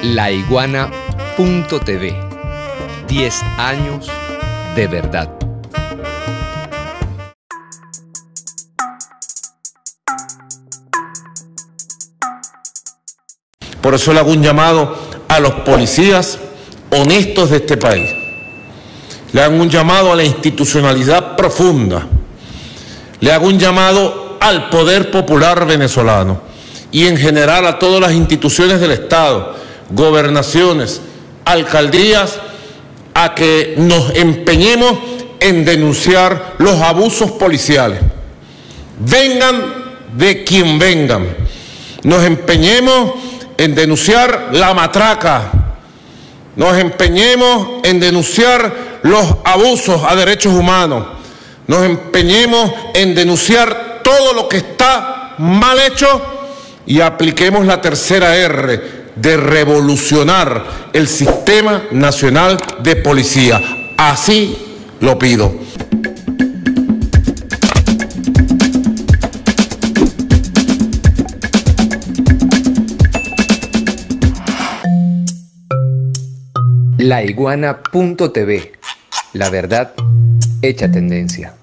laiguana.tv. 10 años de verdad. Por eso le hago un llamado a los policías honestos de este país. Le hago un llamado a la institucionalidad profunda. Le hago un llamado al poder popular venezolano y en general a todas las instituciones del Estado, gobernaciones, alcaldías, a que nos empeñemos en denunciar los abusos policiales. Vengan de quien vengan. Nos empeñemos en denunciar la matraca. Nos empeñemos en denunciar los abusos a derechos humanos. Nos empeñemos en denunciar todo lo que está mal hecho y apliquemos la tercera R de revolucionar el Sistema Nacional de Policía. Así lo pido. laiguana.tv. La verdad hecha tendencia.